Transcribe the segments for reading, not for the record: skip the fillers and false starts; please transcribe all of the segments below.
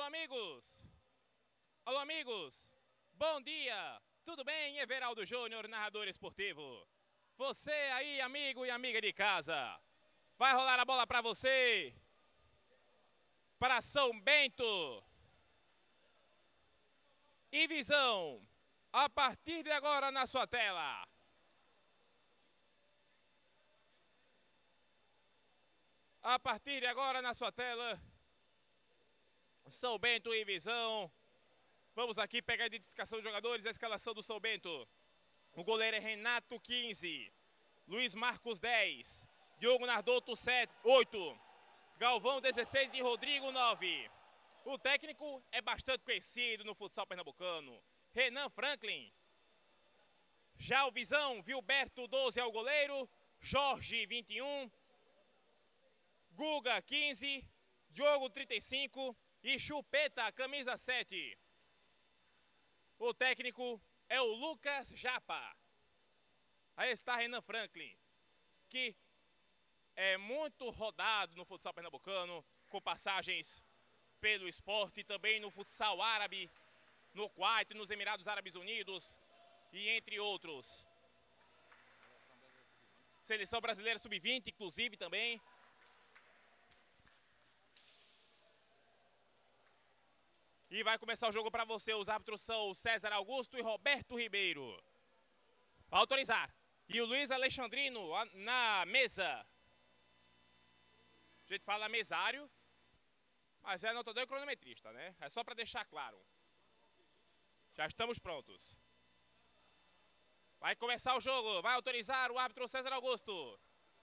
amigos! Alô, amigos! Bom dia! Tudo bem? Everaldo Júnior, narrador esportivo. Você aí, amigo e amiga de casa. Vai rolar a bola para você. Para São Bento. E Visão. A partir de agora na sua tela. A partir de agora na sua tela. São Bento e Visão. Vamos aqui pegar a identificação dos jogadores, a escalação do São Bento. O goleiro é Renato, 15. Luiz Marcos, 10. Diogo Nardotto, 8. Galvão, 16 e Rodrigo, 9. O técnico é bastante conhecido no futsal pernambucano. Renan Franklin. Já o Visão, Vilberto, 12 é o goleiro. Jorge, 21. Guga, 15. Diogo, 35. E Chupeta, camisa 7. O técnico é o Lucas Japa. Aí está Renan Franklin, que é muito rodado no futsal pernambucano, com passagens pelo esporte, também no futsal árabe, no Kuwait, nos Emirados Árabes Unidos e entre outros. Seleção brasileira sub-20, inclusive, também. E vai começar o jogo para você. Os árbitros são o César Augusto e Roberto Ribeiro. Vai autorizar. E o Luiz Alexandrino na mesa. A gente fala mesário, mas é anotador e cronometrista, né? É só para deixar claro. Já estamos prontos. Vai começar o jogo. Vai autorizar o árbitro César Augusto.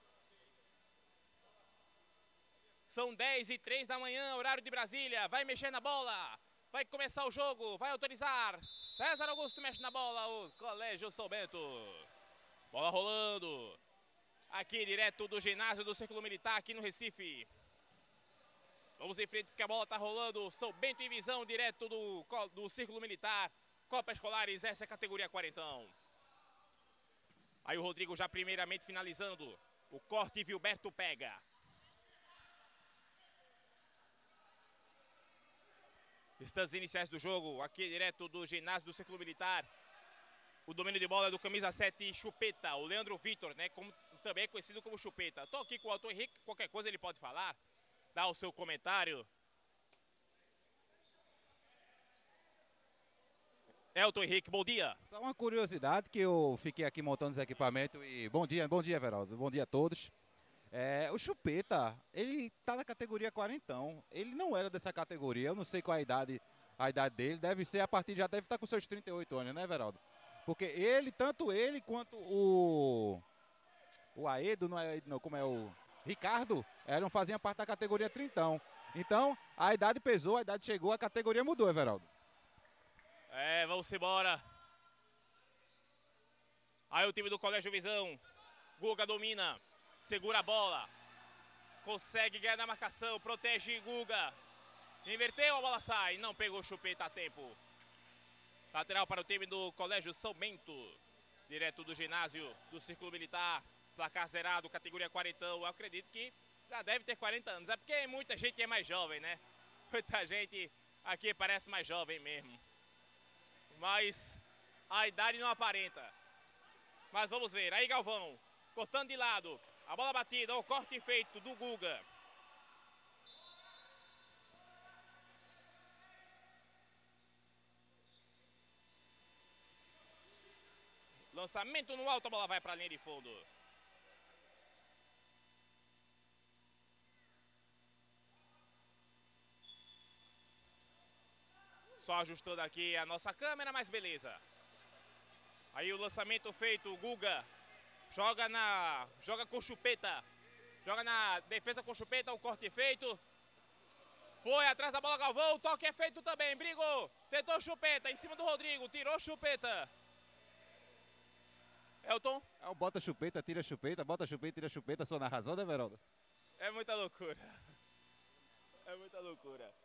São 10h03 da manhã, horário de Brasília. Vai mexer na bola. Vai começar o jogo, vai autorizar. César Augusto mexe na bola, o Colégio São Bento. Bola rolando. Aqui direto do ginásio do Círculo Militar, aqui no Recife. Vamos em frente porque a bola tá rolando. São Bento e Visão, direto do Círculo Militar. Copa Escolares, essa é a categoria quarentão. Aí o Rodrigo já primeiramente finalizando. O corte Vilberto pega. Instantes iniciais do jogo, aqui direto do ginásio do Círculo Militar. O domínio de bola é do camisa 7, Chupeta, o Leandro Vitor, né? Também é conhecido como Chupeta. Estou aqui com o Elton Henrique, qualquer coisa ele pode falar, dar o seu comentário. Elton Henrique, bom dia. Só uma curiosidade que eu fiquei aqui montando os equipamentos e bom dia, Everaldo, bom dia a todos. O Chupeta, ele tá na categoria quarentão, ele não era dessa categoria, eu não sei qual a idade dele, deve ser já deve estar com seus 38 anos, né, Everaldo? Porque tanto ele quanto o Aedo, não é Aedo não, como é o Ricardo, faziam parte da categoria trintão. Então, a idade pesou, a idade chegou, a categoria mudou, Everaldo. Vamos embora. Aí o time do Colégio Visão, Guga domina. Segura a bola. Consegue ganhar na marcação. Protege Guga. Inverteu, a bola sai. Não pegou o Chupeta a tempo. Lateral para o time do Colégio São Bento. Direto do ginásio do Círculo Militar. Placar zerado, categoria quarentão. Eu acredito que já deve ter 40 anos. É porque muita gente é mais jovem, né? Muita gente aqui parece mais jovem mesmo. Mas a idade não aparenta. Mas vamos ver. Aí Galvão. Cortando de lado. A bola batida, o corte feito do Guga. Lançamento no alto, a bola vai para a linha de fundo. Só ajustando aqui a nossa câmera, mas beleza. Aí o lançamento feito, o Guga. Joga com Chupeta. Joga na defesa com Chupeta, o corte feito. Foi atrás da bola Galvão, o toque é feito também. Brigou, tentou Chupeta, em cima do Rodrigo, tirou Chupeta. Elton? Bota Chupeta, tira Chupeta, bota Chupeta, tira Chupeta, só na razão, né, Everaldo? É muita loucura. É muita loucura.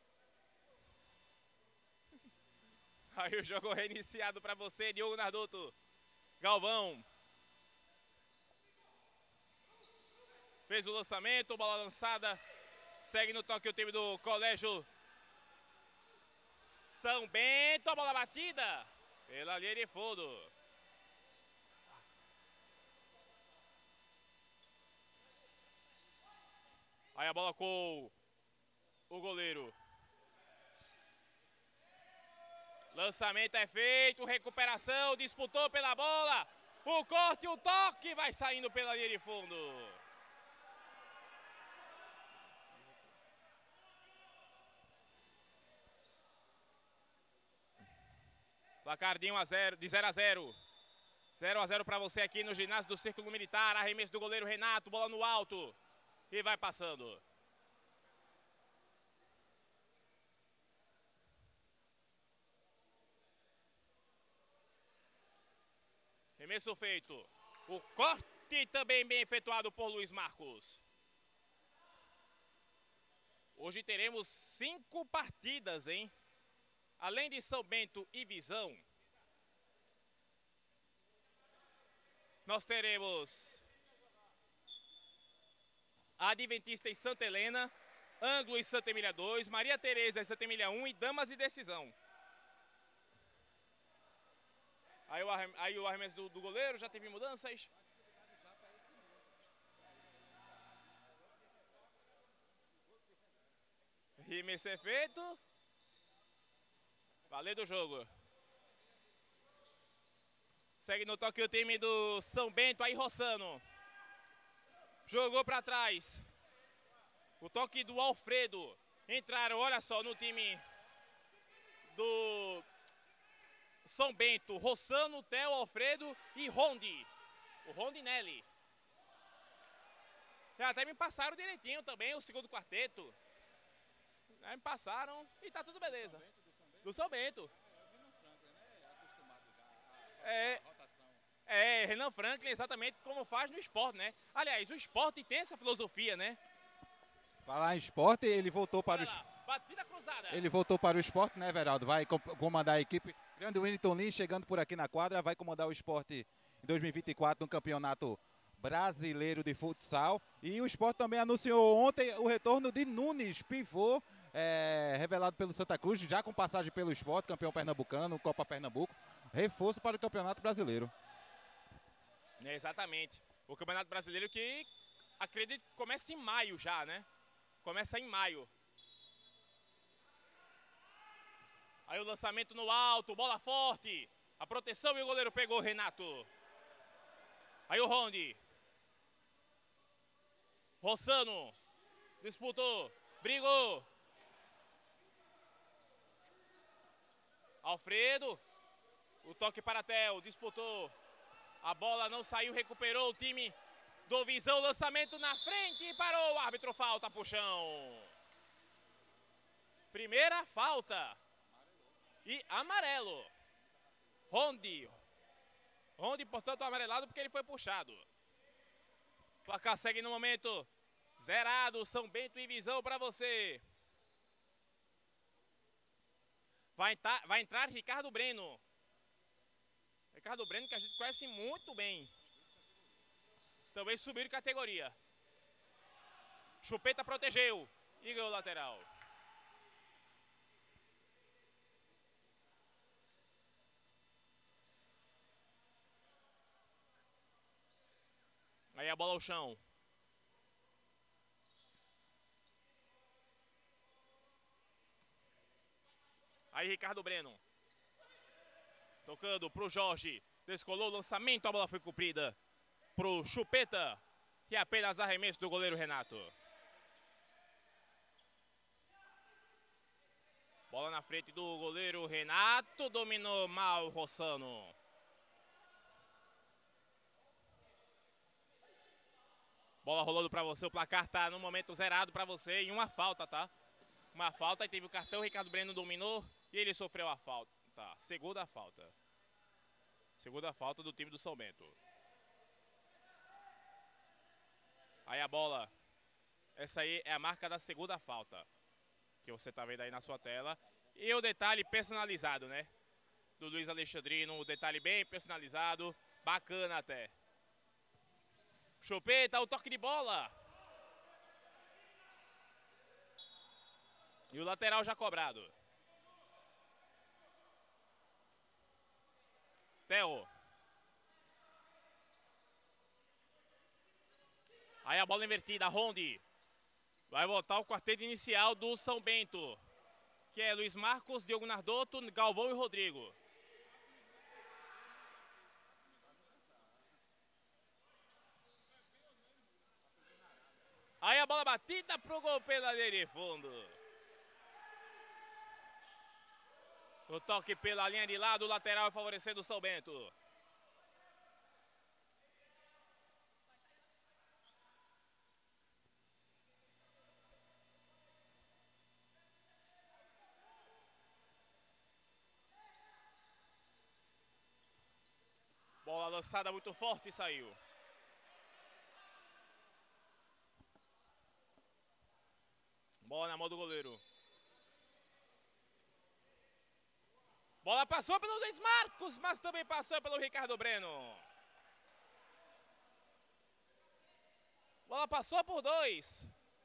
Aí o jogo reiniciado para você, Diogo Nardotto. Galvão. Fez o lançamento, bola lançada. Segue no toque o time do Colégio São Bento, a bola batida pela linha de fundo. Aí a bola com o goleiro. Lançamento é feito, recuperação, disputou pela bola. O corte, o toque, vai saindo pela linha de fundo. Placar de 1 a 0, de 0 a 0. 0 a 0 para você aqui no ginásio do Círculo Militar. Arremesso do goleiro Renato, bola no alto. E vai passando. Arremesso feito. O corte também bem efetuado por Luiz Marcos. Hoje teremos 5 partidas, hein? Além de São Bento e Visão, nós teremos a Adventista e Santa Helena, Ângulo e Santa Emília 2, Maria Tereza e Santa Emília 1 e Damas e Decisão. Aí o arremesso do goleiro, já teve mudanças. Arremesso é feito. Valendo o jogo. Segue no toque o time do São Bento, aí Rossano. Jogou para trás. O toque do Alfredo. Entraram, olha só, no time do São Bento. Rossano, Theo, Alfredo e Rondi. O Rondinelli. Até me passaram direitinho também o segundo quarteto. Aí me passaram e tá tudo beleza. Do São Bento. Renan Franklin, exatamente como faz no esporte, né? Aliás, o esporte tem essa filosofia, né? Falar em esporte, ele voltou para batida cruzada. Ele voltou para o esporte, né, Everaldo? Vai comandar a equipe. Grande Wellington Lins chegando por aqui na quadra, vai comandar o esporte em 2024 no Campeonato Brasileiro de Futsal. E o esporte também anunciou ontem o retorno de Nunes, pivô, revelado pelo Santa Cruz, já com passagem pelo esporte, campeão pernambucano, Copa Pernambuco. Reforço para o Campeonato Brasileiro. Exatamente. O Campeonato Brasileiro que acredito que começa em maio já, né? Começa em maio. Aí o lançamento no alto, bola forte. A proteção e o goleiro pegou, Renato. Aí o Rondi. Rossano. Disputou. Brigou. Alfredo. O toque para Theo. Disputou. A bola não saiu, recuperou o time do Visão. Lançamento na frente e parou. O árbitro falta pro chão. Primeira falta. E amarelo. Rondi, portanto, amarelado porque ele foi puxado. O placar segue no momento zerado. São Bento e Visão para você. Vai entrar Ricardo Breno. Ricardo Breno, que a gente conhece muito bem. Também subiu de categoria. Chupeta protegeu. E ganhou o lateral. Aí a bola ao chão. Aí Ricardo Breno. Tocando pro Jorge. Descolou o lançamento, a bola foi cumprida pro Chupeta. E apenas arremesso do goleiro Renato. Bola na frente do goleiro Renato. Dominou mal o Rossano. Bola rolando pra você. O placar tá no momento zerado pra você. E uma falta, tá? Uma falta. E teve o cartão. O Ricardo Breno dominou. E ele sofreu a falta. Tá, segunda falta. Segunda falta do time do São Bento. Aí a bola. Essa aí é a marca da segunda falta. Que você tá vendo aí na sua tela. E o detalhe personalizado, né? Do Luiz Alexandrino. O detalhe bem personalizado. Bacana até. Chupeta, o toque de bola. E o lateral já cobrado. Theo. Aí a bola invertida, Ronde. Vai voltar o quarteto inicial do São Bento, que é Luiz Marcos, Diogo Nardotto, Galvão e Rodrigo. Aí a bola batida pro gol pela linha de fundo. O toque pela linha de lado, lateral favorecendo o São Bento. Bola lançada muito forte e saiu. Bola na mão do goleiro. Bola passou pelo Luiz Marcos, mas também passou pelo Ricardo Breno. Bola passou por 2.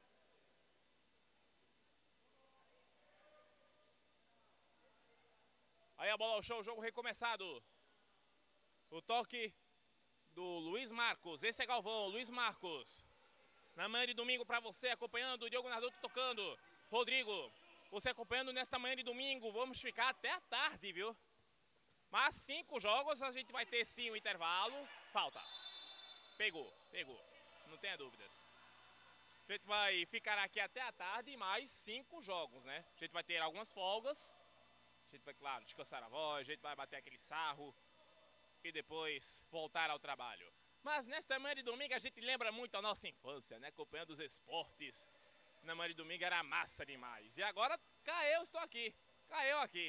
Aí a bola ao chão, o jogo recomeçado. O toque do Luiz Marcos. Esse é Galvão, Luiz Marcos. Na manhã de domingo para você, acompanhando o Diogo Nardotto tocando. Rodrigo, você acompanhando nesta manhã de domingo. Vamos ficar até a tarde, viu? Mas 5 jogos, a gente vai ter sim o intervalo. Falta. Pegou. Não tenha dúvidas. A gente vai ficar aqui até a tarde, mais 5 jogos, né? A gente vai ter algumas folgas. A gente vai, claro, descansar a voz, a gente vai bater aquele sarro e depois voltar ao trabalho. Mas nesta manhã de domingo a gente lembra muito a nossa infância, né? Acompanhando os esportes. Na manhã de domingo era massa demais. E agora eu estou aqui. Caiu aqui.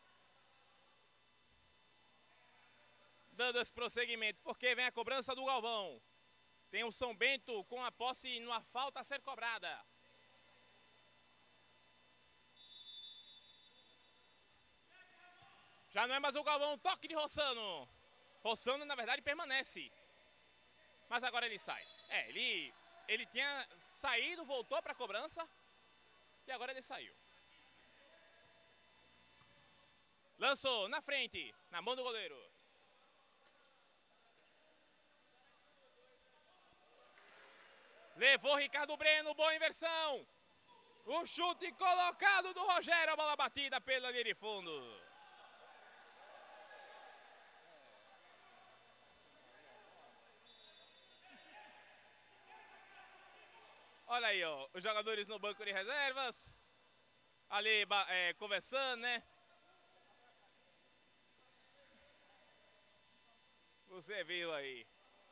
Dando esse prosseguimento, porque vem a cobrança do Galvão. Tem o São Bento com a posse numa falta a ser cobrada. Já não é mais o Galvão, toque de Rossano. Rossano, na verdade, permanece. Mas agora ele sai. Ele tinha saído, voltou para a cobrança. E agora ele saiu. Lançou na frente, na mão do goleiro. Levou Ricardo Breno, boa inversão. O chute colocado do Rogério, a bola batida pela linha de fundo. Olha aí, ó, os jogadores no banco de reservas. Ali conversando, né? Você viu aí.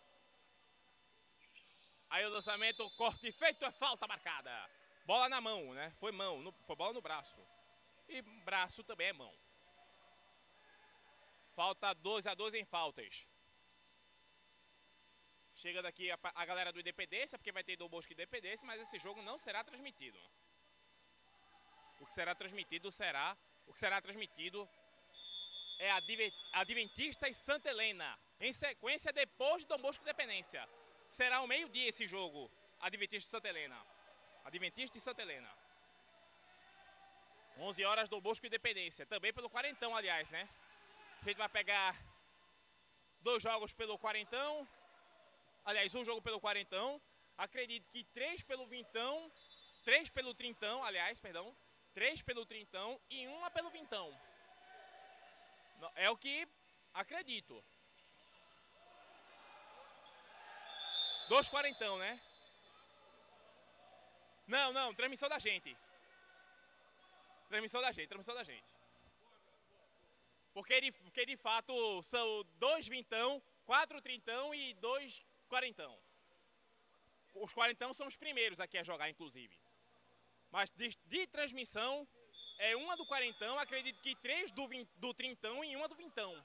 Aí o lançamento, corte feito, é falta marcada. Bola na mão, né? Foi mão, foi bola no braço. E braço também é mão. Falta 12-2 em faltas. Chega daqui a galera do Independência, porque vai ter do Bosque Independência, mas esse jogo não será transmitido. O que será transmitido é Adventista e Santa Helena. Em sequência, depois de Dom Bosco Independência. Será ao meio-dia esse jogo, Adventista e Santa Helena. Adventista e Santa Helena. 11 horas Dom Bosco Independência. Também pelo Quarentão, aliás, né? A gente vai pegar 2 jogos pelo Quarentão. Aliás, 1 jogo pelo Quarentão. Acredito que 3 pelo Vintão. 3 pelo Trintão, aliás, perdão. 3 pelo Trintão e 1 pelo Vintão. É o que acredito. 2 Quarentão, né? Não, transmissão da gente. Transmissão da gente. Porque de fato são 2 Vintão, 4 Trintão e 2 Quarentão. Os Quarentão são os primeiros aqui a jogar, inclusive. Mas de transmissão, é 1 do Quarentão, acredito que 3 do Trintão e 1 do Vintão.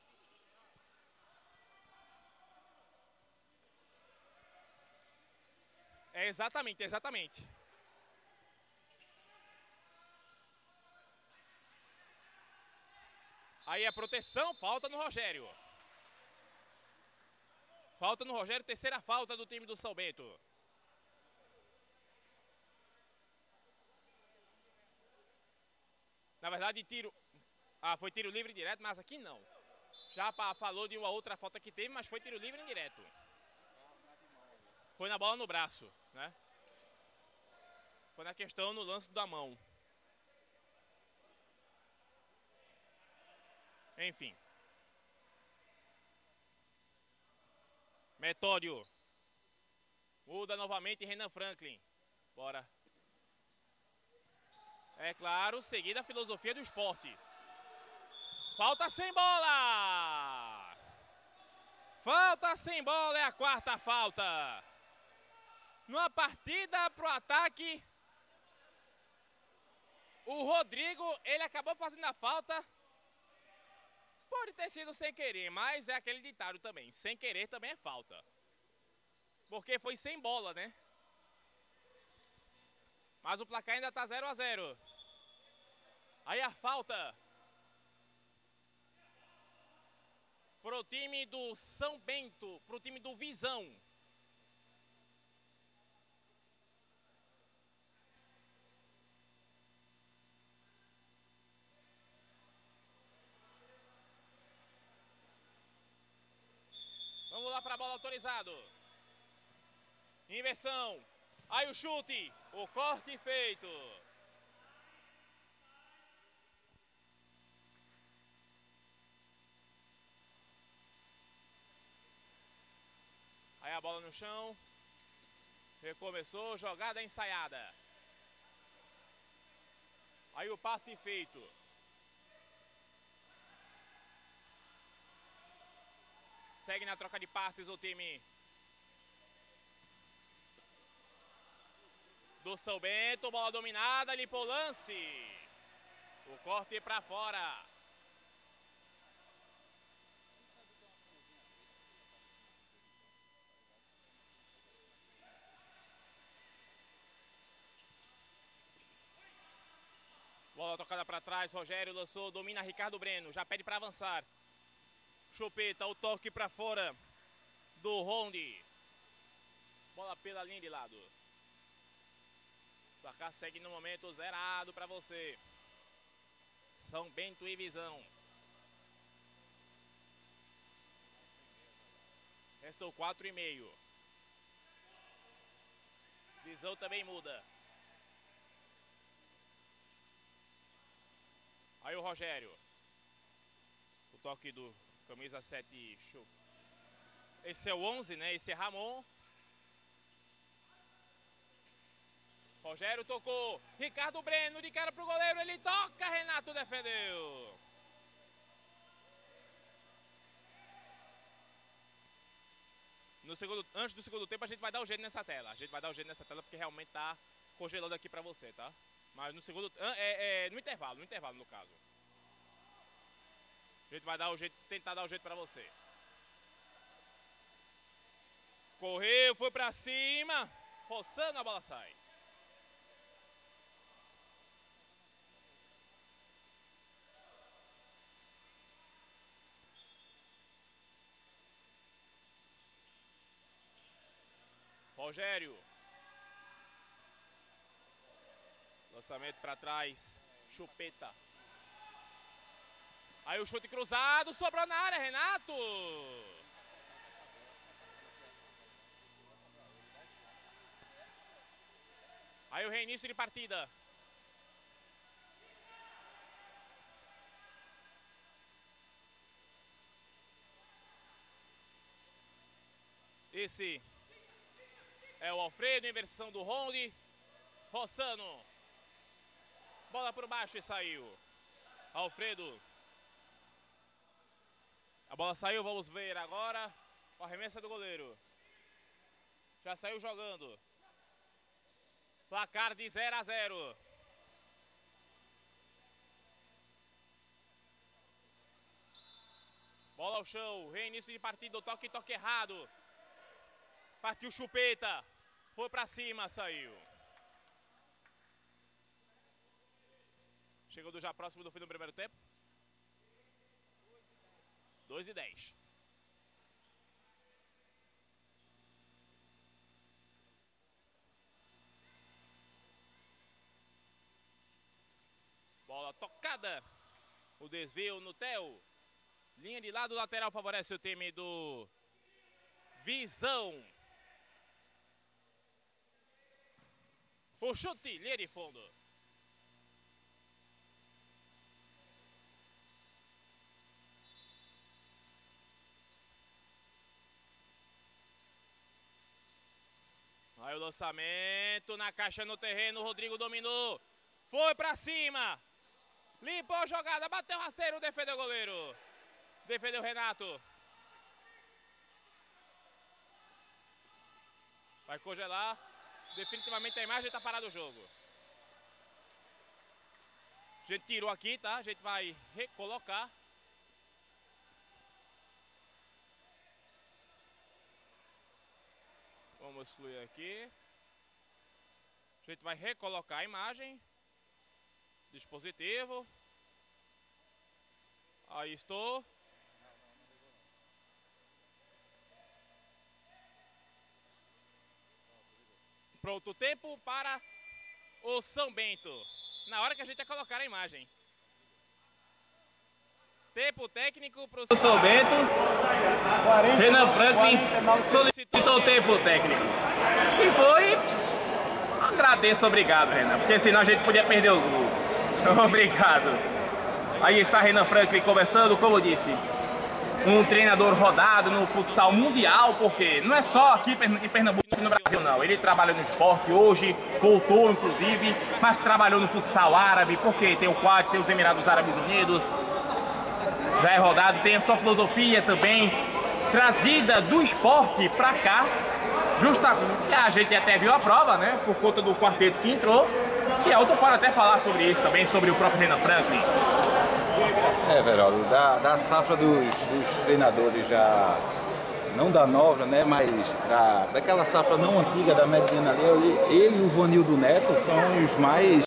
Exatamente. Aí a proteção, falta no Rogério. Falta no Rogério, terceira falta do time do São Bento. Na verdade, tiro... foi tiro livre direto, mas aqui não. Já falou de uma outra falta que teve, mas foi tiro livre indireto. Foi na bola no braço, né? Foi na questão no lance da mão. Enfim. Metódio. Muda novamente Renan Franklin. Bora. É claro, seguida a filosofia do esporte. Falta sem bola! Falta sem bola, é a quarta falta. Numa partida pro ataque, o Rodrigo, ele acabou fazendo a falta. Pode ter sido sem querer, mas é aquele ditado também. Sem querer também é falta. Porque foi sem bola, né? Mas o placar ainda tá 0-0. Aí a falta pro time do São Bento, pro time do Visão. Vamos lá para a bola autorizado. Inversão. Aí o chute. O corte feito. Aí a bola no chão. Recomeçou. Jogada ensaiada. Aí o passe feito. Segue na troca de passes o time do São Bento. Bola dominada, limpou o lance. O corte para fora. Bola tocada para trás, Rogério lançou, domina Ricardo Breno, já pede para avançar. Chupeta, o toque para fora do Rondi. Bola pela linha de lado. O placar segue no momento zerado para você. São Bento e Visão. Restou 4,5. Visão também muda. Aí o Rogério. O toque do camisa 7. Show. Esse é o 11, né? Esse é Ramon. Rogério tocou. Ricardo Breno de cara pro goleiro. Ele toca. Renato defendeu. Antes do segundo tempo a gente vai dar o jeito nessa tela. A gente vai dar o jeito nessa tela porque realmente tá congelando aqui pra você, tá? Mas no segundo... no intervalo no caso. A gente vai dar o jeito, tentar dar o jeito pra você. Correu, foi pra cima. Roçando, a bola sai. Rogério. Lançamento pra trás. Chupeta. Aí o chute cruzado. Sobrou na área, Renato. Aí o reinício de partida. Esse é o Alfredo, inversão do Rondi. Roçano. Bola por baixo e saiu. Alfredo. A bola saiu, vamos ver agora. O arremesso do goleiro. Já saiu jogando. Placar de 0-0. Bola ao chão, reinício de partida, toque errado. Partiu Chupeta. Foi pra cima, saiu. Chegando já próximo do fim do primeiro tempo. 2:10. Bola tocada. O desvio no Theo. Linha de lado lateral favorece o time do Visão. O chute, linha de fundo. Aí o lançamento na caixa no terreno, o Rodrigo dominou. Foi pra cima. Limpou a jogada, bateu o rasteiro, defendeu o goleiro. Defendeu o Renato. Vai congelar. Definitivamente a imagem está parado o jogo. A gente tirou aqui, tá? A gente vai recolocar. Vamos excluir aqui. A gente vai recolocar a imagem. Dispositivo. Aí estou. Pronto, o tempo para o São Bento. Na hora que a gente vai colocar a imagem. Tempo técnico para o São Bento. Renan Franklin solicitou o tempo técnico. E foi. Agradeço, obrigado, Renan. Porque senão a gente podia perder o gol. Obrigado. Aí está Renan Franklin conversando, como eu disse. Um treinador rodado no futsal mundial, porque não é só aqui em Pernambuco e no Brasil, não. Ele trabalha no esporte hoje, voltou inclusive, mas trabalhou no futsal árabe, porque tem o Quad, tem os Emirados Árabes Unidos. Já é rodado, tem a sua filosofia também, trazida do esporte pra cá. Justamente, a gente até viu a prova, né, por conta do quarteto que entrou. E a outra pode até falar sobre isso também, sobre o próprio Renan Franklin. Veraldo, da safra dos treinadores já, não da nova, né, mas daquela safra não antiga da Medina ali, ele e o Vanildo Neto são os mais,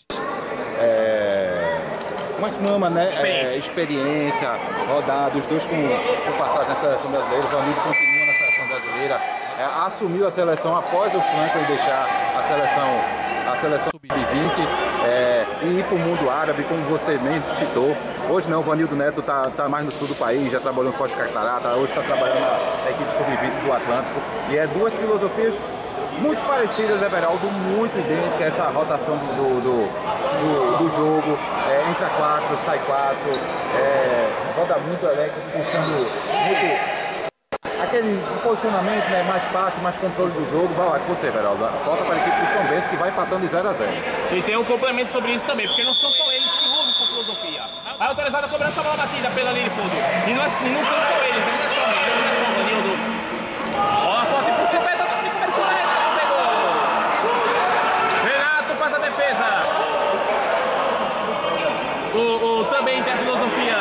como é que chama, né, experiência, rodados, os dois com passagem na seleção brasileira. O Vanildo continua na seleção brasileira, assumiu a seleção após o Franklin deixar a seleção sub-20 e ir para o mundo árabe, como você mesmo citou. Hoje não, o Vanildo Neto tá mais no sul do país, já trabalhou no Forte Catarata, hoje está trabalhando na equipe sub-20 do Atlântico. E é duas filosofias muito parecidas, Everaldo, muito idênticas, essa rotação do jogo, entra 4, sai 4, roda muito elétrico, puxando muito aquele posicionamento, né, mais passe, mais controle do jogo. Vai lá com você, Everaldo. Volta para a equipe do São Bento, que vai empatando de 0 a 0. E tem um complemento sobre isso também, porque não são só eles que usam essa filosofia. Vai autorizada a cobrança, a bola batida pela linha de fundo. E não são só eles, não é só ele, não é só o Vanildo. Bola forte pro Chupeta, tá primeiro por Renato, pegou. Renato faz a defesa. Também tem a filosofia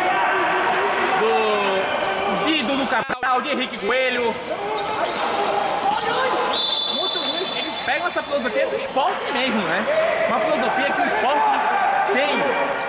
do ídolo Cabral, de Henrique Coelho. Eles pegam essa filosofia do esporte mesmo, né? Uma filosofia que o esporte tem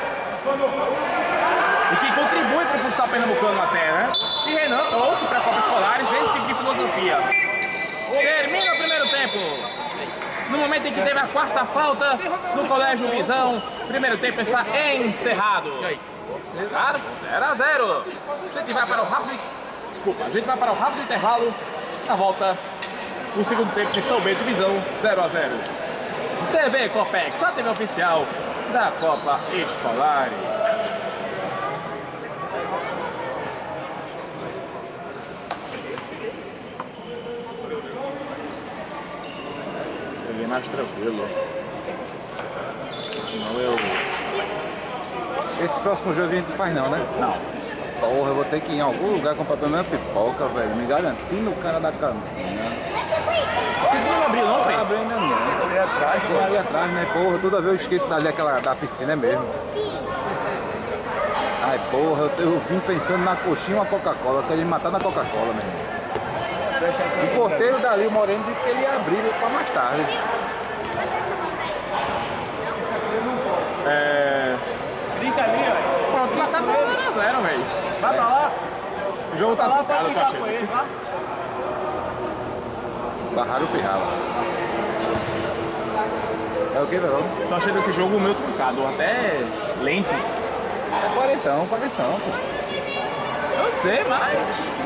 e que contribui para o futsal pernambucano até, né? E Renan trouxe para a Copa Escolares esse tipo de filosofia. Termina o primeiro tempo. No momento em que teve a quarta falta no Colégio Visão, o primeiro tempo está encerrado. 0 a 0. A gente vai para o rápido intervalo. Na volta, o segundo tempo de São Bento Visão, 0 a 0. TV Copex, a TV oficial da Copa Escolar. Peguei mais tranquilo. Esse próximo jogo a gente faz não, né? Não. Porra, eu vou ter que ir em algum lugar comprar pelo menos pipoca, velho. Me garantindo o cara da cantina. Não abriu não, Fred? Não abriu ainda não. Ali atrás, pô. Ali atrás, né? Porra, toda vez eu esqueço dali da piscina, é mesmo. Ai, porra, eu vim pensando na coxinha e uma Coca-Cola. Eu queria me matar na Coca-Cola, mesmo. O porteiro dali, o Moreno, disse que ele ia abrir pra mais tarde. Brinca ali, ó. Pronto, o placar tá 0 a 0, velho. Vai pra lá. O jogo tá truncado, tá achando? Barraram o Pirrala. É o que, Verão? Tô achando esse jogo meio truncado, até lento. É quarentão, pô. você, mas...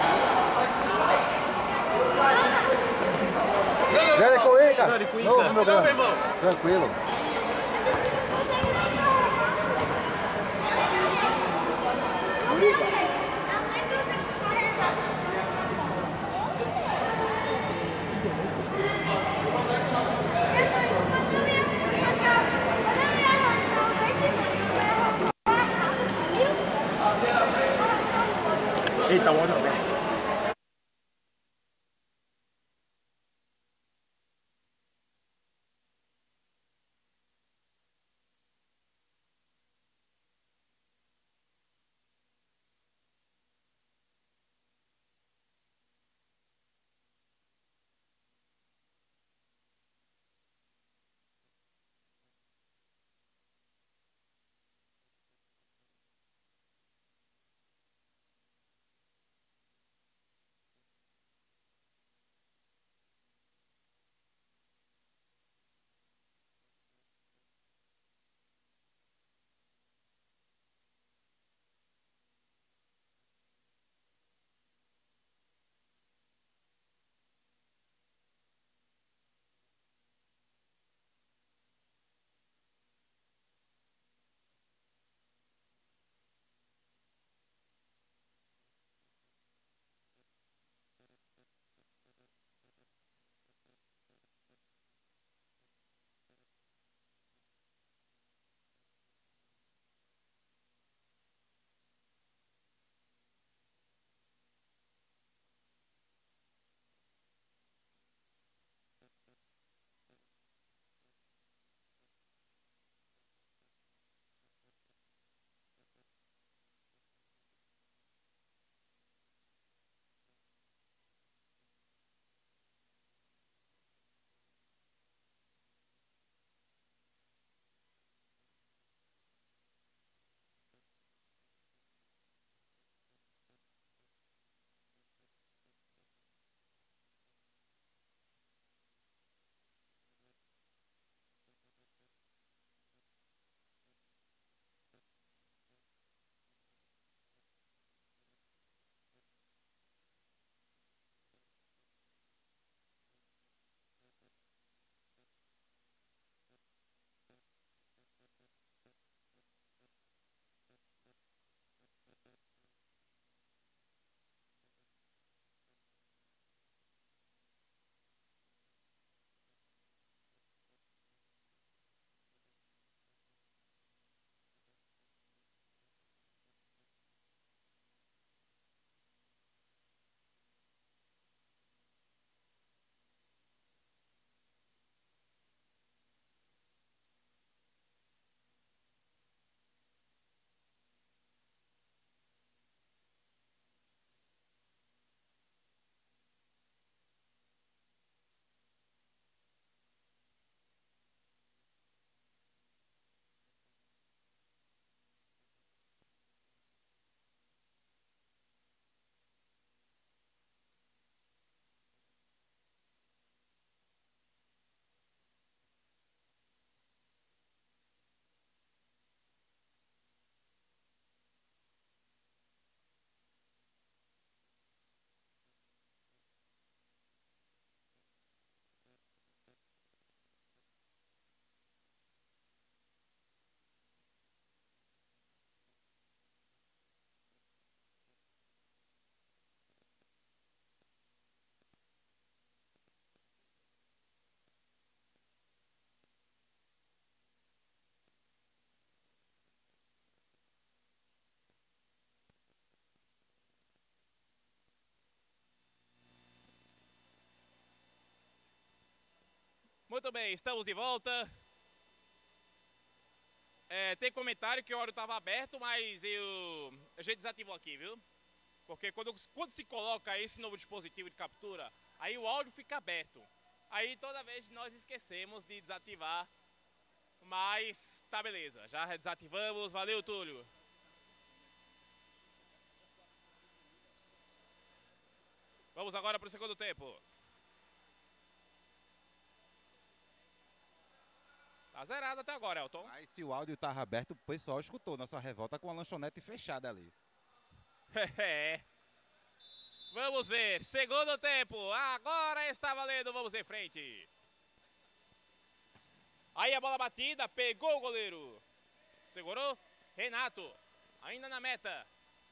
Dele Cuica! Novo, meu irmão. Tranquilo. Eita, o óleo aberto. Muito bem, estamos de volta. Tem comentário que o áudio estava aberto, mas a gente desativou aqui, viu? Porque quando se coloca esse novo dispositivo de captura, aí o áudio fica aberto. Aí toda vez nós esquecemos de desativar, mas tá beleza, já desativamos. Valeu, Túlio. Vamos agora para o segundo tempo. Tá zerado até agora, Elton. Mas se o áudio estava aberto, o pessoal escutou nossa revolta com a lanchonete fechada ali. É. Vamos ver, segundo tempo, agora está valendo, vamos em frente. Aí a bola batida, pegou o goleiro. Segurou, Renato, ainda na meta.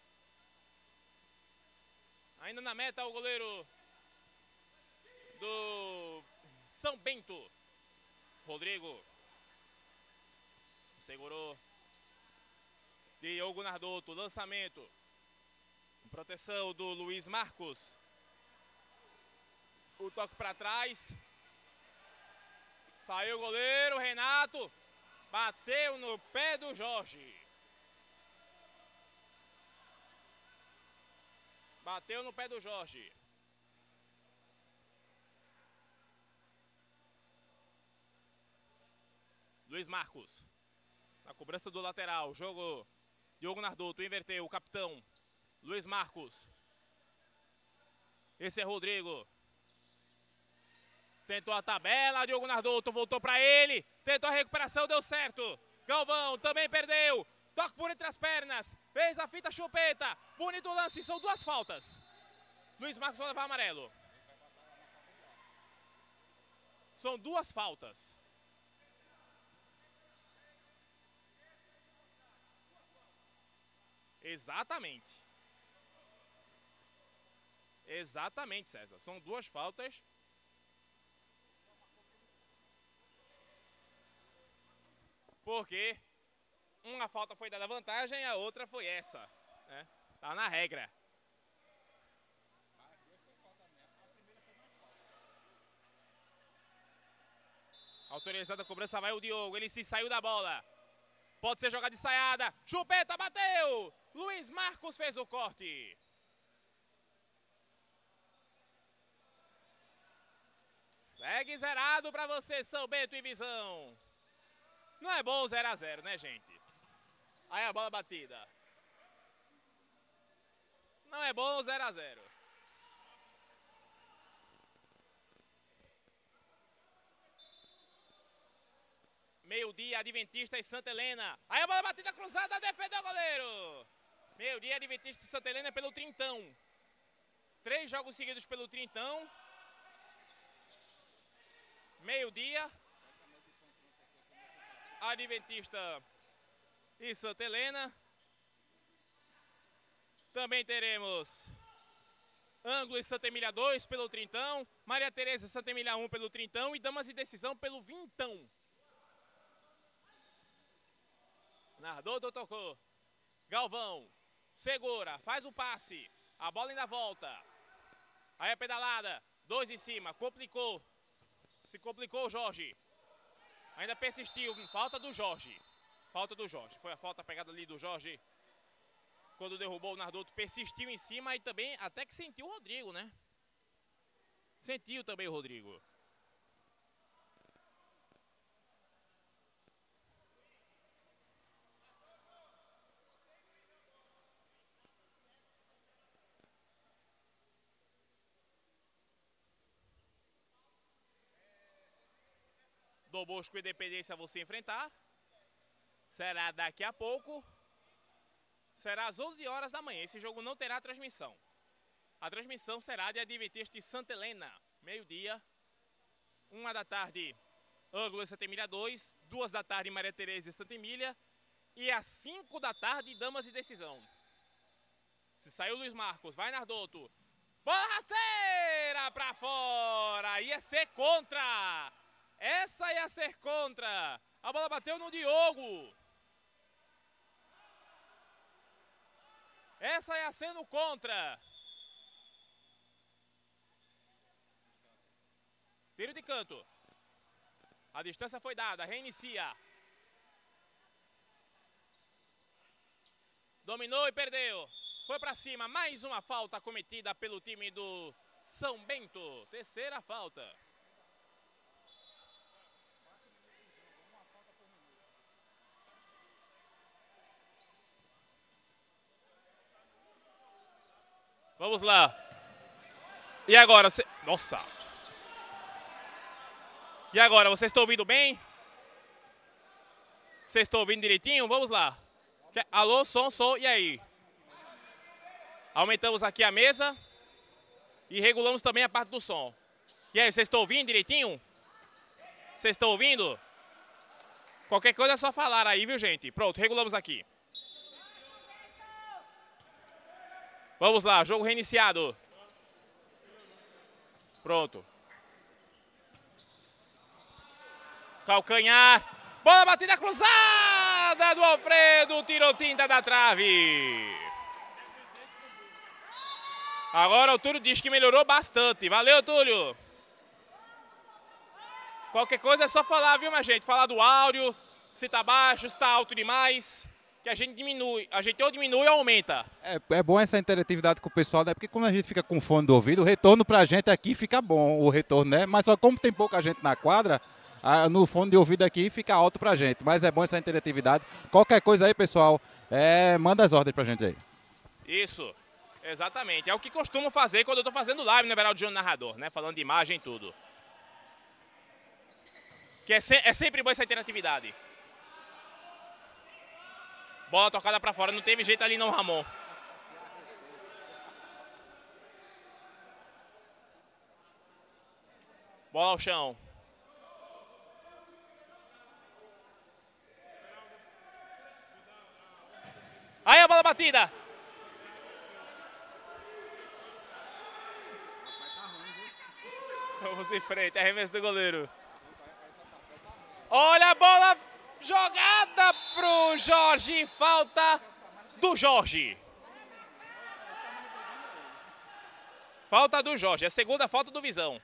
Ainda na meta o goleiro do São Bento. Rodrigo. Segurou. Diogo Nardotto, lançamento. Proteção do Luiz Marcos. O toque para trás. Saiu o goleiro, Renato. Bateu no pé do Jorge. Bateu no pé do Jorge. Luiz Marcos. Na cobrança do lateral. Jogo. Diogo Nardotto inverteu. O capitão. Luiz Marcos. Esse é Rodrigo. Tentou a tabela. Diogo Nardotto voltou para ele. Tentou a recuperação. Deu certo. Galvão também perdeu. Toque por entre as pernas. Fez a fita chupeta. Bonito lance. São duas faltas. Luiz Marcos vai levar amarelo. São duas faltas. Exatamente. Exatamente, César. São duas faltas. Porque uma falta foi dada vantagem e a outra foi essa. Né? Tá na regra. Autorizada a cobrança, vai o Diogo. Ele se saiu da bola. Pode ser jogada de ensaiada. Chupeta, bateu. Luiz Marcos fez o corte. Segue zerado para você, São Bento e Visão. Não é bom 0 a 0, né, gente? Aí a bola batida. Não é bom 0 a 0. Meio-dia, Adventista e Santa Helena. Aí a bola batida cruzada, defendeu o goleiro. Meio-dia, Adventista e Santa Helena pelo trintão. 3 jogos seguidos pelo trintão. Meio-dia. Adventista e Santa Helena. Também teremos Ângulo e Santa Emília 2 pelo trintão. Maria Tereza e Santa Emília 1 pelo trintão. E Damas e Decisão pelo vintão. Nardotto tocou. Galvão. Segura. Faz o passe. A bola ainda volta. Aí a pedalada. 2 em cima. Complicou. Se complicou o Jorge. Ainda persistiu. Falta do Jorge. Falta do Jorge. Foi a falta pegada ali do Jorge. Quando derrubou o Nardotto. Persistiu em cima e também até que sentiu o Rodrigo, né? Sentiu também o Rodrigo. Do Bosco e Independência você enfrentar. Será daqui a pouco. Será às 11 horas da manhã. Esse jogo não terá transmissão. A transmissão será de Adventista e Santa Helena. Meio-dia. 1 da tarde, Ângulo e Santa Emília 2. 2 da tarde, Maria Tereza e Santa Emília. E às 5 da tarde, Damas e Decisão. Se saiu Luiz Marcos, vai Nardotto. Bola rasteira pra fora. Ia ser contra. Essa ia ser contra. A bola bateu no Diogo. Essa ia sendo contra. Tiro de canto. A distância foi dada. Reinicia. Dominou e perdeu. Foi pra cima. Mais uma falta cometida pelo time do São Bento. Terceira falta. Vamos lá. E agora? Nossa. E agora? Vocês estão ouvindo bem? Vocês estão ouvindo direitinho? Vamos lá. Alô, som. E aí? Aumentamos aqui a mesa. E regulamos também a parte do som. E aí, vocês estão ouvindo direitinho? Vocês estão ouvindo? Qualquer coisa é só falar aí, viu, gente? Pronto, regulamos aqui. Vamos lá, jogo reiniciado. Pronto. Calcanhar. Bola batida cruzada do Alfredo. Tirou tinta da trave. Agora o Túlio diz que melhorou bastante. Valeu, Túlio. Qualquer coisa é só falar, viu, minha gente? Falar do áudio, se tá baixo, se tá alto demais, que a gente diminui. A gente ou diminui ou aumenta. É bom essa interatividade com o pessoal, né? Porque quando a gente fica com fone do ouvido, o retorno pra gente aqui fica bom, o retorno, né? Mas só como tem pouca gente na quadra, no fone de ouvido aqui fica alto pra gente. Mas é bom essa interatividade. Qualquer coisa aí, pessoal, manda as ordens pra gente aí. Isso, exatamente. É o que costumo fazer quando eu tô fazendo live no Everaldo Júnior Narrador, né? Falando de imagem e tudo. Que é sempre boa essa interatividade. Bola tocada pra fora, não teve jeito ali não, Ramon. Bola ao chão. Aí a bola batida. Vamos em frente, arremesso do goleiro. Olha a bola jogada pro Jorge, falta do Jorge. Falta do Jorge, é a segunda falta do Visão.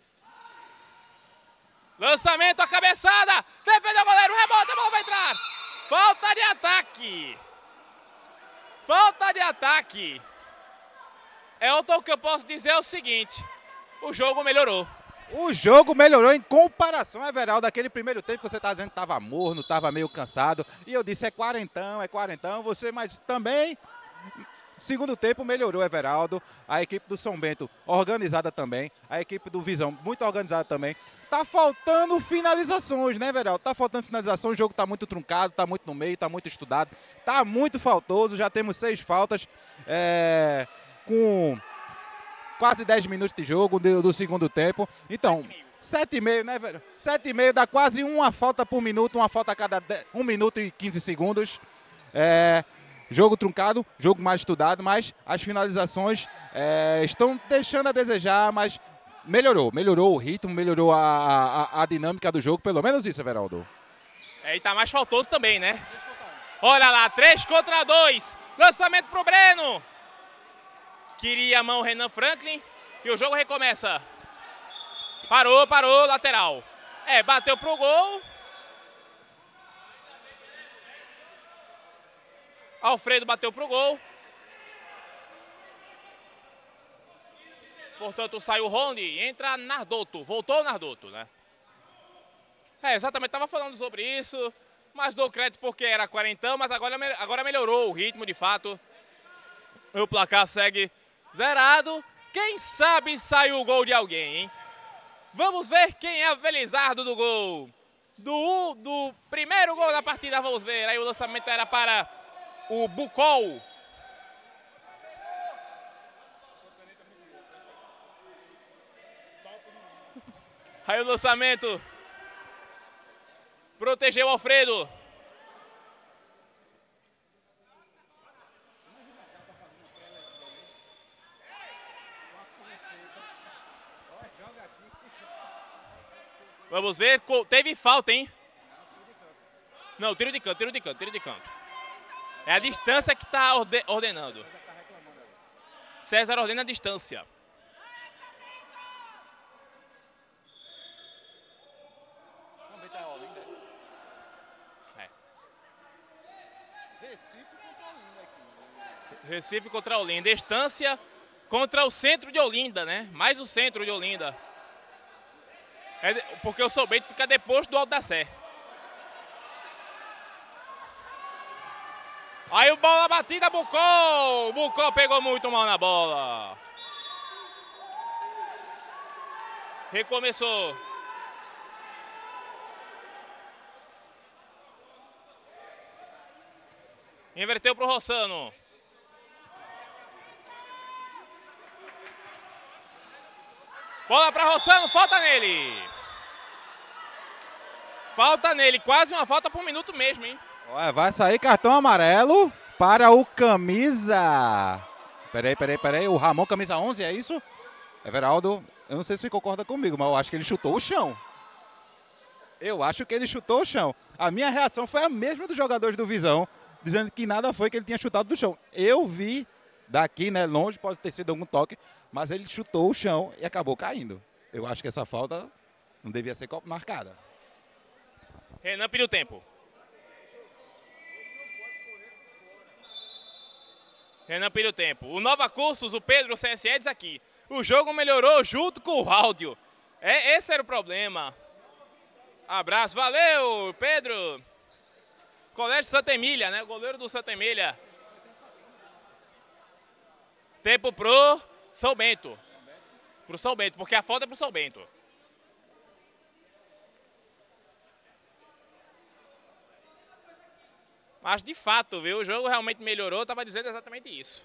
Lançamento, a cabeçada, defendeu o goleiro, rebota, a bola vai entrar. Falta de ataque. Falta de ataque. Elton, o que eu posso dizer é o seguinte, o jogo melhorou. O jogo melhorou em comparação, Everaldo, daquele primeiro tempo que você estava dizendo que estava morno, estava meio cansado. E eu disse, é quarentão, você, mas também, segundo tempo melhorou, Everaldo. A equipe do São Bento organizada também, a equipe do Visão muito organizada também. Tá faltando finalizações, né, Everaldo? Tá faltando finalizações, o jogo tá muito truncado, tá muito no meio, tá muito estudado, tá muito faltoso, já temos 6 faltas, com quase 10 minutos de jogo do segundo tempo. Então, 7,5, né, velho? 7,5 dá quase uma falta por minuto, uma falta a cada 1 minuto e 15 segundos. Jogo truncado, jogo mais estudado, mas as finalizações estão deixando a desejar, mas melhorou o ritmo, melhorou a dinâmica do jogo, pelo menos isso, Everaldo. E tá mais faltoso também, né? Olha lá, 3 contra 2, lançamento pro Breno. Queria a mão Renan Franklin e o jogo recomeça. Parou, lateral. Bateu pro gol. Alfredo bateu pro gol. Portanto, sai o Rony, entra Nardotto. Voltou o Nardotto, né? Exatamente, tava falando sobre isso, mas dou crédito porque era quarentão, mas agora melhorou o ritmo de fato. O placar segue zerado. Quem sabe sai o gol de alguém, hein? Vamos ver quem é o Felizardo do gol. Do primeiro gol da partida, vamos ver. Aí o lançamento era para o Bucol. Aí o lançamento. Protegeu o Alfredo. Vamos ver, teve falta, hein? Não, tiro de canto. É a distância que está ordenando. César ordena a distância. Recife contra Olinda. Distância contra o centro de Olinda, né? Mais o centro de Olinda. Porque o São Bento fica depois do Alto da Sé. Aí o bola batida, Bucol. Bucol pegou muito mal na bola. Recomeçou. Inverteu pro Rossano. Bola para Rossano, falta nele. Falta nele, quase uma falta por minuto mesmo, hein? Vai sair cartão amarelo para o camisa... Peraí. O Ramon, camisa 11, é isso? Everaldo, eu não sei se você concorda comigo, mas eu acho que ele chutou o chão. Eu acho que ele chutou o chão. A minha reação foi a mesma dos jogadores do Visão, dizendo que nada foi que ele tinha chutado do chão. Eu vi daqui, né, longe, pode ter sido algum toque, mas ele chutou o chão e acabou caindo. Eu acho que essa falta não devia ser marcada. Renan pediu tempo. Renan pediu tempo. O Nova Cursos, o Pedro, o CSE diz aqui. O jogo melhorou junto com o áudio. Esse era o problema. Abraço, valeu, Pedro. Colégio Santa Emília, né? O goleiro do Santa Emília. Tempo pro São Bento. Pro São Bento, porque a falta é pro São Bento. Mas de fato, viu? O jogo realmente melhorou, estava dizendo exatamente isso.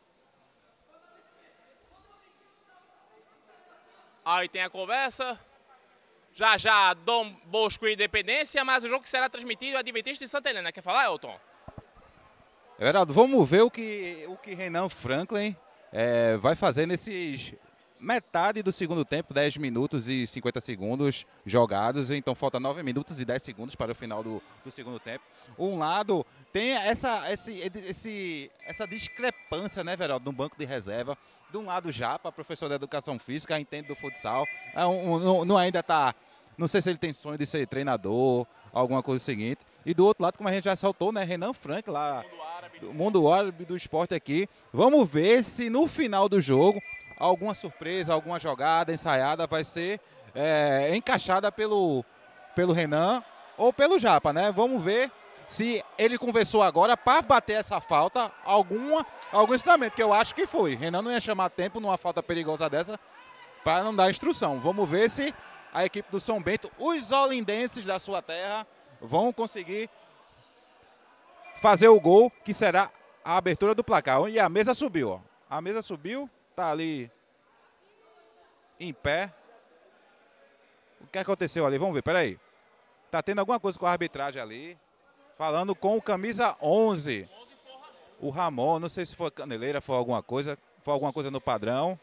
Aí tem a conversa. Já Dom Bosco e Independência, mas o jogo que será transmitido é Adventista de Santa Helena. Quer falar, Elton? Everaldo, vamos ver o que Renan Franklin vai fazer nesses metade do segundo tempo, 10 minutos e 50 segundos jogados, então falta 9 minutos e 10 segundos para o final do segundo tempo. Um lado tem essa discrepância, né, Everaldo, no banco de reserva. De um lado, Japa, professor de educação física, entende do futsal, não ainda está, não sei se ele tem sonho de ser treinador, alguma coisa seguinte. E do outro lado, como a gente já saltou, né, Renan Frank, lá do mundo árabe do esporte aqui. Vamos ver se no final do jogo alguma surpresa, alguma jogada ensaiada vai ser encaixada pelo Renan ou pelo Japa, né? Vamos ver se ele conversou agora para bater essa falta, algum ensinamento, que eu acho que foi. Renan não ia chamar tempo numa falta perigosa dessa para não dar instrução. Vamos ver se a equipe do São Bento, os olindenses da sua terra, vão conseguir fazer o gol, que será a abertura do placar. E a mesa subiu, ó. A mesa subiu, tá ali em pé. O que aconteceu ali? Vamos ver, peraí. Tá tendo alguma coisa com a arbitragem ali. Falando com o camisa 11. O Ramon, não sei se foi caneleira, foi alguma coisa no padrão.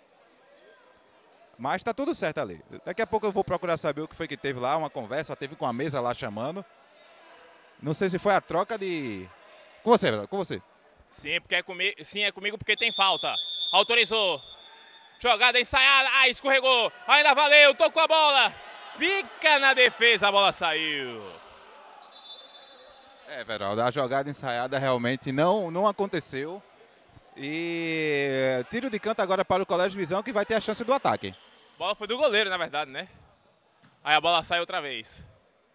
Mas tá tudo certo ali. Daqui a pouco eu vou procurar saber o que foi que teve lá, uma conversa, teve com a mesa lá chamando. Não sei se foi a troca de... Com você, Bruno, com você. Sim, porque é comigo porque tem falta. Autorizou. Jogada ensaiada. Ah, escorregou. Ainda valeu, tocou a bola. Fica na defesa, a bola saiu. Veraldo, a jogada ensaiada realmente não aconteceu. E tiro de canto agora para o Colégio Visão, que vai ter a chance do ataque. A bola foi do goleiro, na verdade, né? Aí a bola sai outra vez.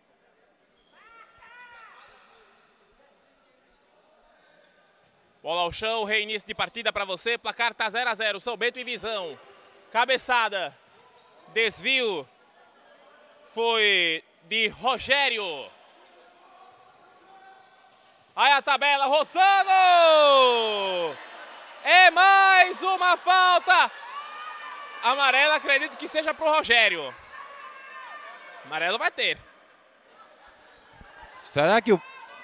Bola ao chão, reinício de partida para você. Placar tá 0 a 0, São Bento e Visão. Cabeçada. Desvio. Foi de Rogério. Aí a tabela, Rossano! É mais uma falta. Amarelo, acredito que seja pro Rogério. Amarelo vai ter. Será que o...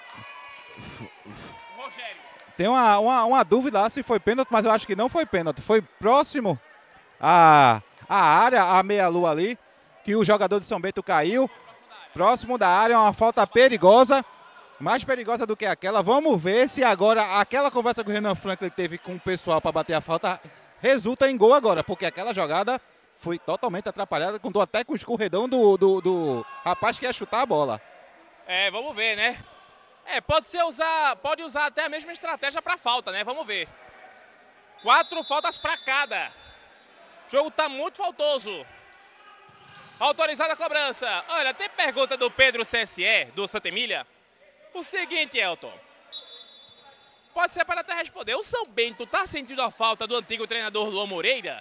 Rogério. Tem uma dúvida lá se foi pênalti, mas eu acho que não foi pênalti. Foi próximo à área, a meia-lua ali, que o jogador de São Bento caiu. Próximo da área, uma falta perigosa. Mais perigosa do que aquela. Vamos ver se agora aquela conversa que o Renan Franklin teve com o pessoal para bater a falta resulta em gol agora. Porque aquela jogada foi totalmente atrapalhada, contou até com o escorredão do rapaz que ia chutar a bola. Vamos ver, né? Pode usar até a mesma estratégia para falta, né? Vamos ver. 4 faltas para cada. O jogo tá muito faltoso. Autorizada a cobrança. Olha, tem pergunta do Pedro CSE, do Santa Emília. O seguinte, Elton. Pode ser para até responder. O São Bento tá sentindo a falta do antigo treinador Luan Moreira?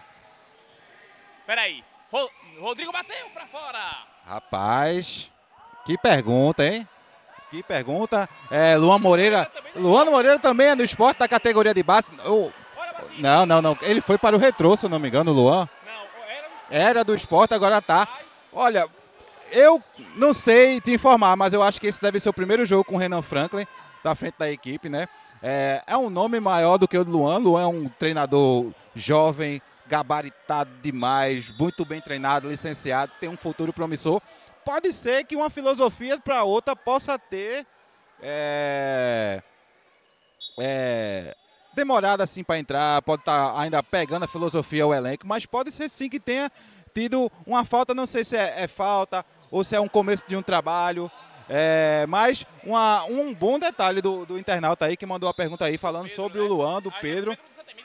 Peraí. Rodrigo bateu para fora. Rapaz, que pergunta, hein? Que pergunta. Luan Moreira também é do esporte da categoria de base. Não. Ele foi para o Retrô, se eu não me engano, Luan. Não, era do Era do Sport, agora tá. Olha, eu não sei te informar, mas eu acho que esse deve ser o primeiro jogo com o Renan Franklin, da frente da equipe, né? É um nome maior do que o do Luan. Luan é um treinador jovem, gabaritado demais, muito bem treinado, licenciado, tem um futuro promissor. Pode ser que uma filosofia para outra possa ter demorada assim para entrar, pode estar ainda pegando a filosofia ao elenco, mas pode ser sim que tenha tido uma falta, não sei se é falta ou se é um começo de um trabalho. Mas um bom detalhe do internauta aí que mandou a pergunta aí falando sobre o Luan, do Pedro.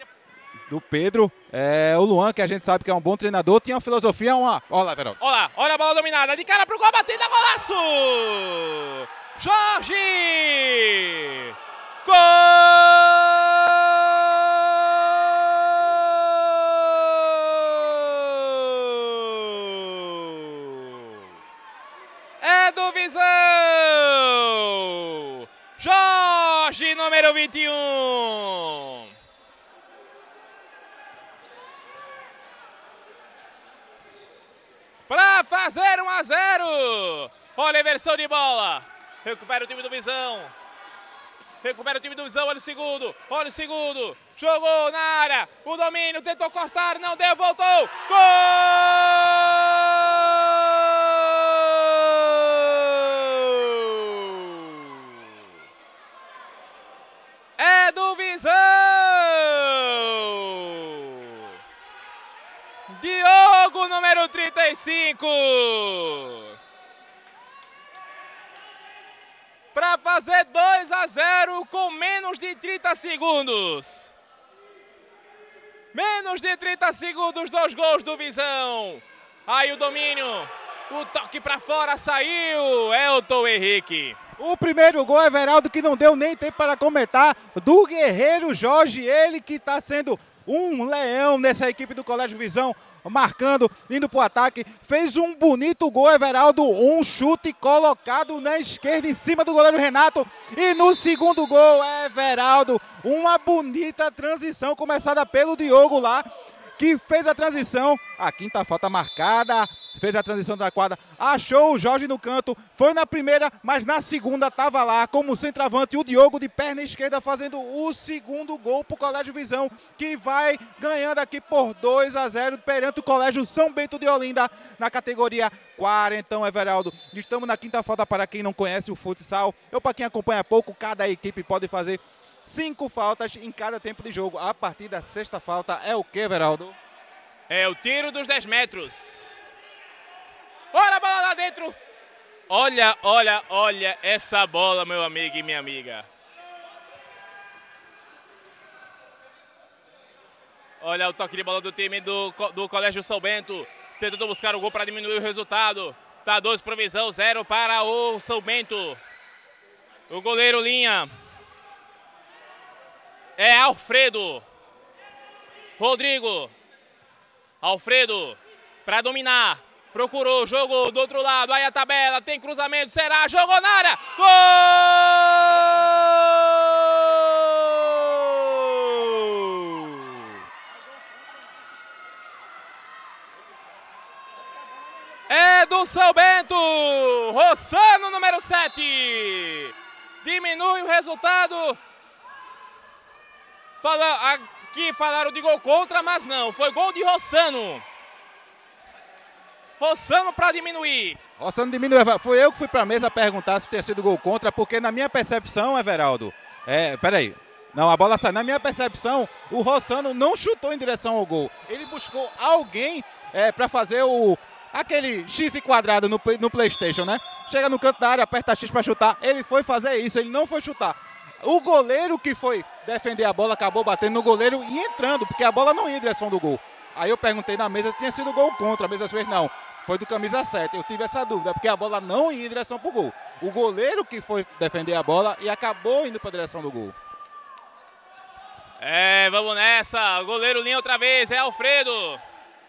O Luan, que a gente sabe que é um bom treinador, tinha uma filosofia, Olha lá, Verão. Olha a bola dominada, de cara pro gol, batida, golaço! Jorge! Gol! É do Visão! Jorge, número 21! Para fazer 1-0. Olha a inversão de bola. Recupera o time do Visão. Olha o segundo. Jogou na área. O domínio, tentou cortar, não deu, voltou. Gol! É do Visão. Diogo, número 35. Para fazer 2-0 com menos de 30 segundos. Menos de 30 segundos, 2 gols do Visão. Aí o domínio, o toque para fora, saiu. Elton Henrique. O primeiro gol, Everaldo, que não deu nem tempo para comentar, do guerreiro Jorge, ele que está sendo um leão nessa equipe do Colégio Visão, marcando, indo para o ataque, fez um bonito gol, Everaldo, um chute colocado na esquerda em cima do goleiro Renato, e no segundo gol, Everaldo, uma bonita transição começada pelo Diogo lá, que fez a transição, a quinta falta marcada, fez a transição da quadra, achou o Jorge no canto, foi na primeira, mas na segunda estava lá como centroavante o Diogo de perna esquerda fazendo o segundo gol para o Colégio Visão, que vai ganhando aqui por 2-0 perante o Colégio São Bento de Olinda na categoria 40. Então, Everaldo, estamos na quinta falta para quem não conhece o futsal, ou para quem acompanha pouco, cada equipe pode fazer 5 faltas em cada tempo de jogo. A partir da sexta falta é o que, Everaldo? É o tiro dos 10 metros. Olha a bola lá dentro. Olha essa bola, meu amigo e minha amiga. Olha o toque de bola do time do Colégio São Bento. Tentando buscar o gol para diminuir o resultado. Tá 2 para o Visão, 0 para o São Bento. O goleiro linha é Alfredo. Rodrigo. Alfredo para dominar. Procurou, jogou do outro lado, aí a tabela, tem cruzamento, será, jogou na área, gol! É do São Bento, Rossano, número 7, diminui o resultado, aqui falaram de gol contra, mas não, foi gol de Rossano. Rossano para diminuir. Rossano diminuiu. Foi eu que fui para a mesa perguntar se tinha sido gol contra, porque na minha percepção, Everaldo, peraí, não, a bola sai. Na minha percepção, o Rossano não chutou em direção ao gol. Ele buscou alguém para fazer aquele X quadrado no PlayStation, né? Chega no canto da área, aperta X para chutar. Ele foi fazer isso, ele não foi chutar. O goleiro que foi defender a bola acabou batendo no goleiro e entrando, porque a bola não ia em direção do gol. Aí eu perguntei na mesa se tinha sido gol contra, a mesa fez não. Foi do camisa 7, eu tive essa dúvida, porque a bola não ia em direção pro gol. O goleiro que foi defender a bola e acabou indo para a direção do gol. Vamos nessa, o goleiro linha outra vez, é Alfredo.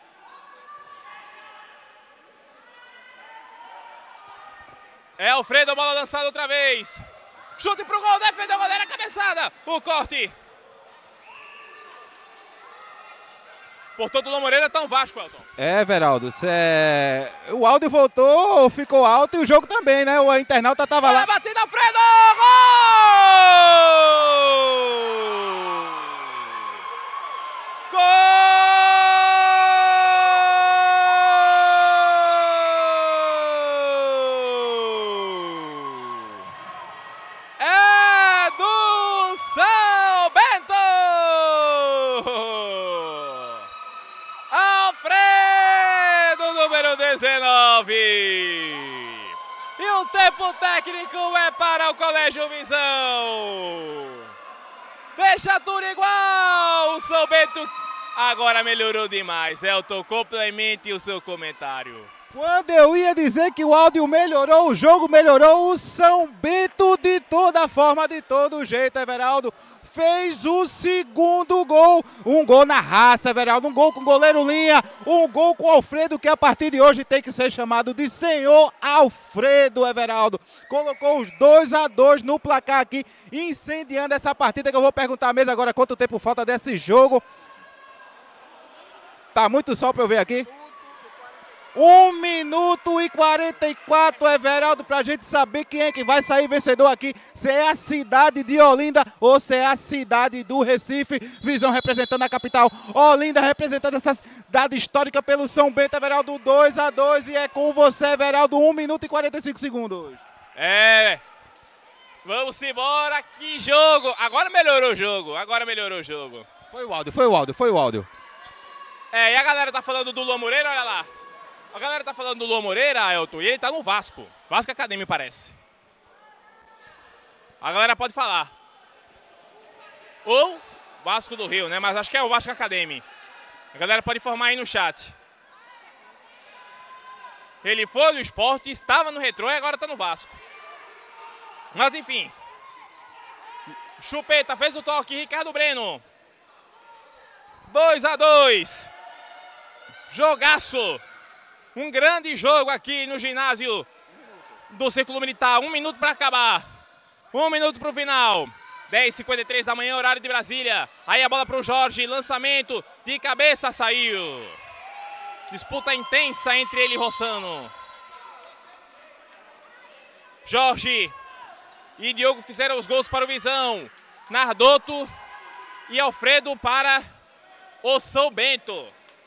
É Alfredo, bola lançada outra vez. Chute pro gol, defendeu a goleira, cabeçada. O corte. Portanto, o Lula Moreira tá um Vasco, Elton. É, Everaldo, o áudio voltou, ficou alto e o jogo também, né? O internauta tava lá. Batida, Alfredo! Gol! Gol! É do São Bento! Alfredo, número 19. E o tempo técnico é para o Colégio Visão. Deixa tudo igual. O São Bento agora melhorou demais. Elton, complemente o seu comentário. Quando eu ia dizer que o áudio melhorou, o jogo melhorou, o São Bento de toda forma, de todo jeito, Everaldo. Fez o segundo gol, um gol na raça, Everaldo, um gol com o goleiro Linha, um gol com o Alfredo, que a partir de hoje tem que ser chamado de Senhor Alfredo, Everaldo. Colocou os 2-2 no placar aqui, incendiando essa partida, que eu vou perguntar mesmo agora quanto tempo falta desse jogo. Tá muito sol para eu ver aqui. 1 minuto e 44, Everaldo, pra gente saber quem é que vai sair vencedor aqui. Se é a cidade de Olinda ou se é a cidade do Recife. Visão representando a capital, Olinda representando essa cidade histórica pelo São Bento, Everaldo. 2-2 e é com você, Everaldo. 1 minuto e 45 segundos. Vamos embora, que jogo. Agora melhorou o jogo, Foi o áudio. E a galera tá falando do Lula Moreira, olha lá. A galera tá falando do Lula Moreira, Elton, e ele tá no Vasco. Vasco Academy, parece. A galera pode falar. Ou Vasco do Rio, né? Mas acho que é o Vasco Academy. A galera pode informar aí no chat. Ele foi no Sport, estava no Retrô e agora tá no Vasco. Mas enfim. Chupeta fez o toque, Ricardo Breno. 2-2. Jogaço. Um grande jogo aqui no ginásio do Círculo Militar. 1 minuto para acabar. 1 minuto para o final. 10h53 da manhã, horário de Brasília. Aí a bola para o Jorge. Lançamento de cabeça, saiu. Disputa intensa entre ele e Rossano. Jorge e Diogo fizeram os gols para o Visão. Nardotto e Alfredo para o São Bento.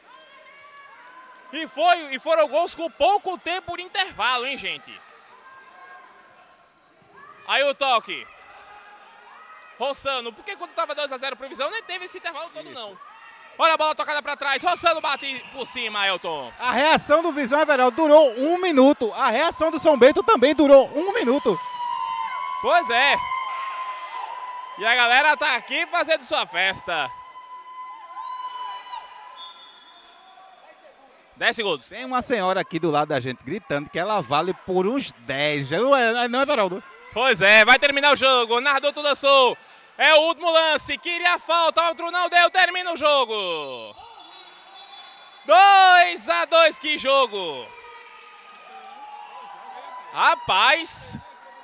E foram gols com pouco tempo de intervalo, hein, gente? Aí o toque. Rossano, porque quando estava 2-0 pro Visão, nem teve esse intervalo todo, não. Olha a bola tocada para trás. Rossano bate por cima, Elton. A reação do Visão, Everaldo, durou 1 minuto. A reação do São Bento também durou 1 minuto. Pois é. E a galera tá aqui fazendo sua festa. 10 segundos. Tem uma senhora aqui do lado da gente gritando que ela vale por uns 10. Não é, Everaldo? Pois é, vai terminar o jogo. Nardotto lançou. É o último lance. Queria a falta, outro não deu. Termina o jogo. 2-2, que jogo. Rapaz.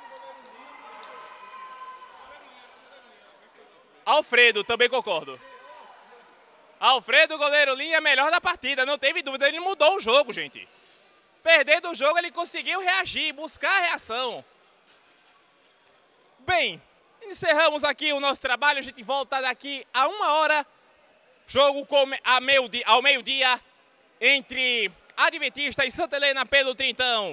Alfredo, também concordo. Alfredo, goleiro Linha, melhor da partida, não teve dúvida, ele mudou o jogo, gente. Perdendo o jogo, ele conseguiu reagir, buscar a reação. Bem, encerramos aqui o nosso trabalho, a gente volta daqui a 1 hora. Jogo ao meio-dia entre Adventista e Santa Helena pelo Trintão.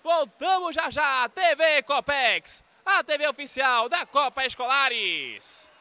Voltamos já já, TV Copex, a TV oficial da Copa Escolares.